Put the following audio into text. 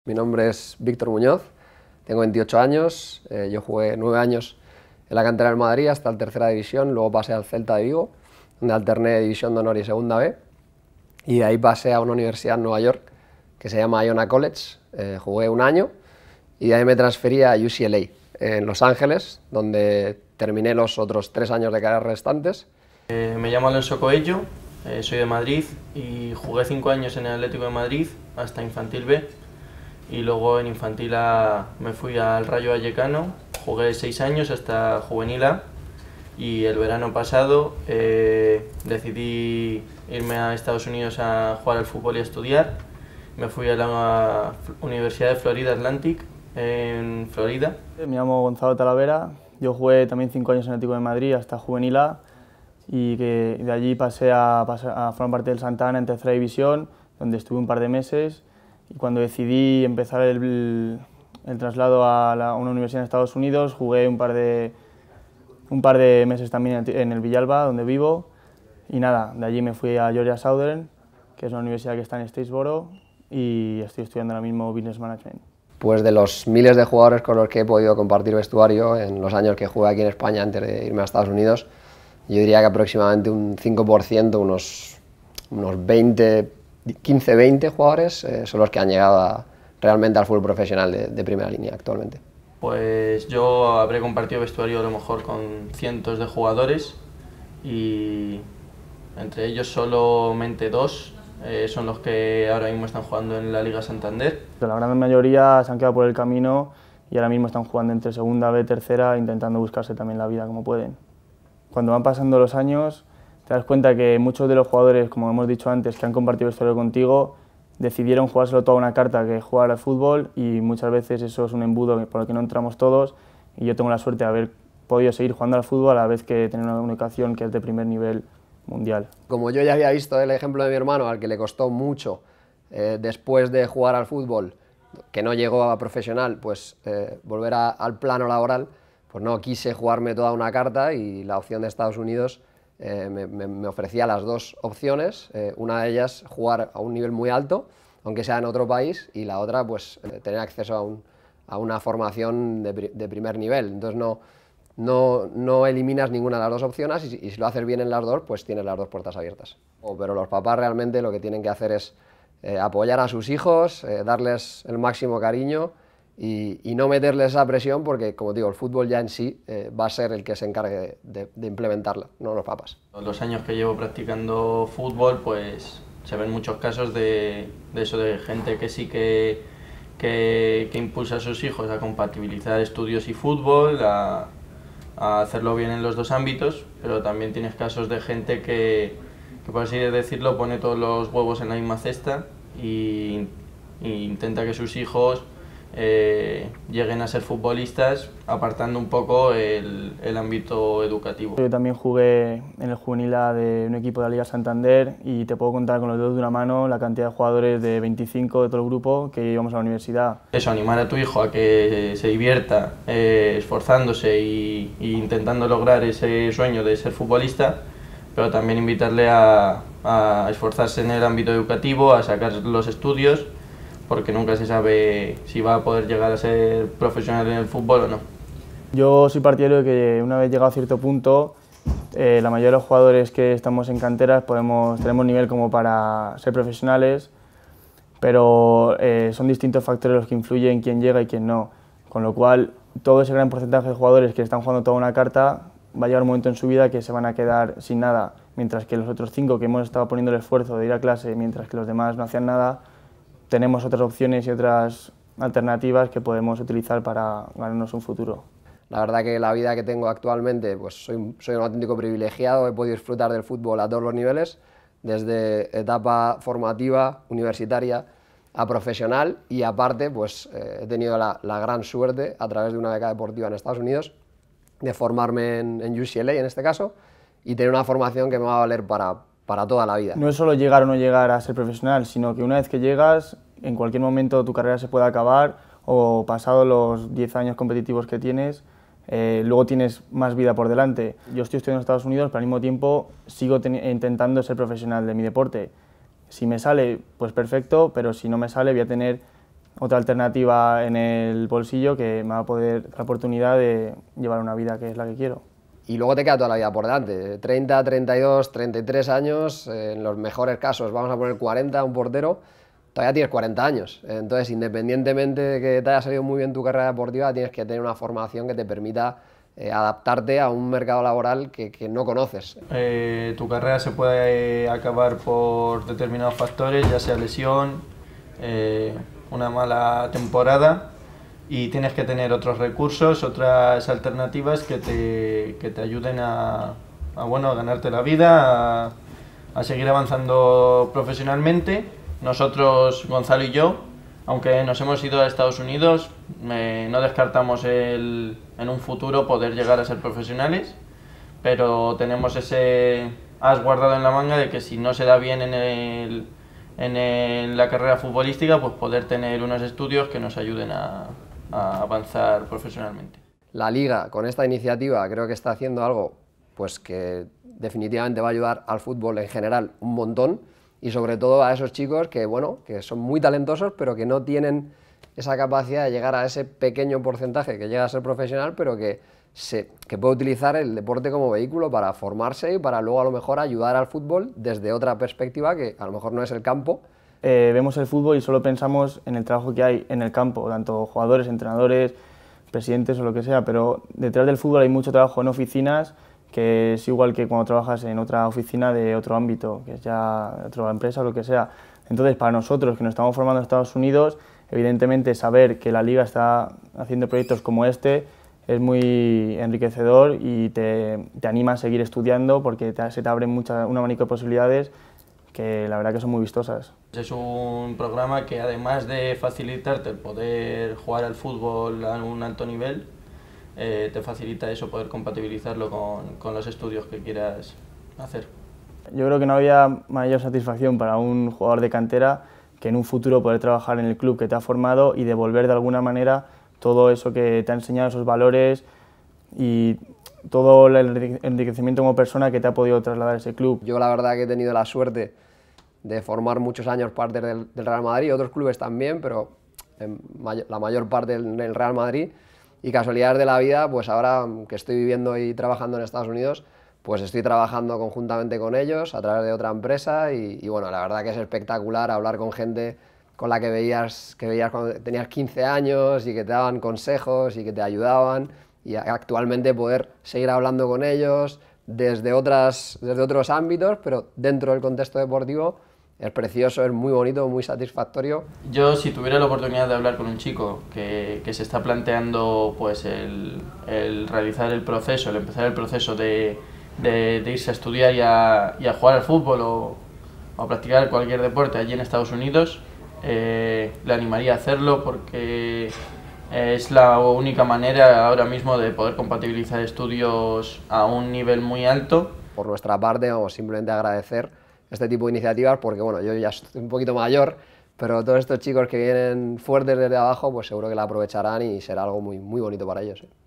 Mi nombre es Víctor Muñoz, tengo 28 años, yo jugué 9 años en la cantera del Madrid hasta la tercera división, luego pasé al Celta de Vigo, donde alterné división de honor y segunda B, y de ahí pasé a una universidad en Nueva York que se llama Iona College, jugué un año y de ahí me transferí a UCLA en Los Ángeles, donde terminé los otros 3 años de carrera restantes. Me llamo Alonso Coello, soy de Madrid y jugué 5 años en el Atlético de Madrid hasta Infantil B. Y luego en Infantil A me fui al Rayo Vallecano, jugué 6 años hasta Juvenil A y el verano pasado decidí irme a Estados Unidos a jugar al fútbol y a estudiar. Me fui a la Universidad de Florida Atlantic en Florida. Me llamo Gonzalo Talavera, yo jugué también 5 años en el Atlético de Madrid hasta Juvenil A y que de allí pasé a formar parte del Santa Ana en tercera división, donde estuve un par de meses. Y cuando decidí empezar el traslado a una universidad en Estados Unidos, jugué un par de meses también en el Villalba, donde vivo. Y nada, de allí me fui a Georgia Southern, que es una universidad que está en Statesboro, y estoy estudiando ahora mismo Business Management. Pues de los miles de jugadores con los que he podido compartir vestuario en los años que jugué aquí en España antes de irme a Estados Unidos, yo diría que aproximadamente un 5%, unos 15-20 jugadores son los que han llegado realmente al fútbol profesional de primera línea actualmente. Pues yo habré compartido vestuario a lo mejor con cientos de jugadores y entre ellos solamente 2 son los que ahora mismo están jugando en la Liga Santander. La gran mayoría se han quedado por el camino y ahora mismo están jugando entre segunda B, tercera, intentando buscarse también la vida como pueden. Cuando van pasando los años, te das cuenta que muchos de los jugadores, como hemos dicho antes, que han compartido vestuario contigo, decidieron jugárselo toda una carta que jugar al fútbol y muchas veces eso es un embudo por el que no entramos todos y yo tengo la suerte de haber podido seguir jugando al fútbol a la vez que tener una educación que es de primer nivel mundial. Como yo ya había visto el ejemplo de mi hermano, al que le costó mucho después de jugar al fútbol, que no llegó a profesional, pues volver al plano laboral, pues no quise jugarme toda una carta y la opción de Estados Unidos me ofrecía las dos opciones, una de ellas jugar a un nivel muy alto, aunque sea en otro país, y la otra pues tener acceso a una formación de primer nivel. Entonces no eliminas ninguna de las dos opciones y si lo haces bien en las dos, pues tienes las dos puertas abiertas. Pero los papás realmente lo que tienen que hacer es apoyar a sus hijos, darles el máximo cariño y no meterles esa presión porque, como digo, el fútbol ya en sí va a ser el que se encargue de implementarla, no los papás. Los años que llevo practicando fútbol, pues se ven muchos casos de eso, de gente que sí que impulsa a sus hijos a compatibilizar estudios y fútbol, a hacerlo bien en los dos ámbitos, pero también tienes casos de gente que por así decirlo, pone todos los huevos en la misma cesta y intenta que sus hijos lleguen a ser futbolistas, apartando un poco el ámbito educativo. Yo también jugué en el Juvenil A de un equipo de la Liga Santander y te puedo contar con los dedos de una mano la cantidad de jugadores de 25 de todo el grupo que íbamos a la universidad. Eso, animar a tu hijo a que se divierta esforzándose e intentando lograr ese sueño de ser futbolista, pero también invitarle a esforzarse en el ámbito educativo, a sacar los estudios, porque nunca se sabe si va a poder llegar a ser profesional en el fútbol o no. Yo soy partidario de que una vez llegado a cierto punto, la mayoría de los jugadores que estamos en canteras tenemos nivel como para ser profesionales, pero son distintos factores los que influyen en quién llega y quién no, con lo cual todo ese gran porcentaje de jugadores que están jugando toda una carta va a llegar un momento en su vida que se van a quedar sin nada, mientras que los otros 5 que hemos estado poniendo el esfuerzo de ir a clase, mientras que los demás no hacían nada, tenemos otras opciones y otras alternativas que podemos utilizar para ganarnos un futuro. La verdad que la vida que tengo actualmente, pues soy un auténtico privilegiado, he podido disfrutar del fútbol a todos los niveles, desde etapa formativa, universitaria, a profesional y aparte pues he tenido la gran suerte a través de una beca deportiva en Estados Unidos de formarme en UCLA en este caso y tener una formación que me va a valer para toda la vida. No es solo llegar o no llegar a ser profesional, sino que una vez que llegas, en cualquier momento tu carrera se puede acabar o pasado los 10 años competitivos que tienes, luego tienes más vida por delante. Yo estoy estudiando en Estados Unidos, pero al mismo tiempo sigo intentando ser profesional de mi deporte. Si me sale, pues perfecto, pero si no me sale voy a tener otra alternativa en el bolsillo que me va a poder dar la oportunidad de llevar una vida que es la que quiero. Y luego te queda toda la vida por delante, 30, 32, 33 años, en los mejores casos vamos a poner 40, un portero, todavía tienes 40 años. Entonces, independientemente de que te haya salido muy bien tu carrera deportiva, tienes que tener una formación que te permita adaptarte a un mercado laboral que no conoces. Tu carrera se puede acabar por determinados factores, ya sea lesión, una mala temporada, y tienes que tener otros recursos, otras alternativas que te ayuden a ganarte la vida, a seguir avanzando profesionalmente. Nosotros, Gonzalo y yo, aunque nos hemos ido a Estados Unidos, no descartamos en un futuro poder llegar a ser profesionales, pero tenemos ese as guardado en la manga de que si no se da bien en la carrera futbolística, pues poder tener unos estudios que nos ayuden a avanzar profesionalmente. La Liga, con esta iniciativa, creo que está haciendo algo pues que definitivamente va a ayudar al fútbol en general un montón, y sobre todo a esos chicos que, bueno, que son muy talentosos, pero que no tienen esa capacidad de llegar a ese pequeño porcentaje que llega a ser profesional, pero que puede utilizar el deporte como vehículo para formarse y para luego a lo mejor ayudar al fútbol desde otra perspectiva que a lo mejor no es el campo. Vemos el fútbol y solo pensamos en el trabajo que hay en el campo, tanto jugadores, entrenadores, presidentes o lo que sea, pero detrás del fútbol hay mucho trabajo en oficinas, que es igual que cuando trabajas en otra oficina de otro ámbito, que es ya otra empresa o lo que sea. Entonces, para nosotros que nos estamos formando en Estados Unidos, evidentemente saber que la Liga está haciendo proyectos como este es muy enriquecedor y te anima a seguir estudiando porque se te abren un abanico de posibilidades que la verdad que son muy vistosas. Es un programa que, además de facilitarte el poder jugar al fútbol a un alto nivel, te facilita eso, poder compatibilizarlo con los estudios que quieras hacer. Yo creo que no había mayor satisfacción para un jugador de cantera que en un futuro poder trabajar en el club que te ha formado y devolver de alguna manera todo eso que te ha enseñado, esos valores y todo el enriquecimiento como persona que te ha podido trasladar ese club. Yo la verdad que he tenido la suerte de formar muchos años parte del Real Madrid, otros clubes también, pero la mayor parte del Real Madrid, y casualidades de la vida, pues ahora que estoy viviendo y trabajando en Estados Unidos, pues estoy trabajando conjuntamente con ellos a través de otra empresa y bueno, la verdad que es espectacular hablar con gente con la que veías cuando tenías 15 años y que te daban consejos y que te ayudaban, y actualmente poder seguir hablando con ellos desde otros ámbitos, pero dentro del contexto deportivo. Es precioso, es muy bonito, muy satisfactorio. Yo, si tuviera la oportunidad de hablar con un chico que se está planteando pues el realizar el proceso, el empezar el proceso de irse a estudiar y a jugar al fútbol o a practicar cualquier deporte allí en Estados Unidos, le animaría a hacerlo porque es la única manera ahora mismo de poder compatibilizar estudios a un nivel muy alto. Por nuestra parte, vamos simplemente a agradecer este tipo de iniciativas porque, bueno, yo ya estoy un poquito mayor, pero todos estos chicos que vienen fuertes desde abajo, pues seguro que la aprovecharán y será algo muy, muy bonito para ellos.